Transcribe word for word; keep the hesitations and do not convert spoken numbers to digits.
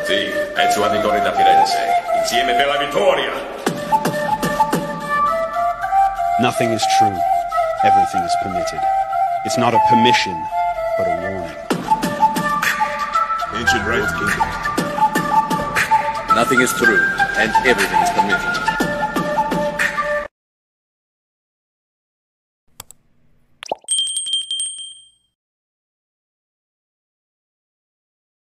Sì, pezzo auditore da Firenze. Insieme per la vittoria! Nothing is true. Everything is permitted. It's not a permission, but a warning. Ancient right. Nothing is true, and everything is permitted.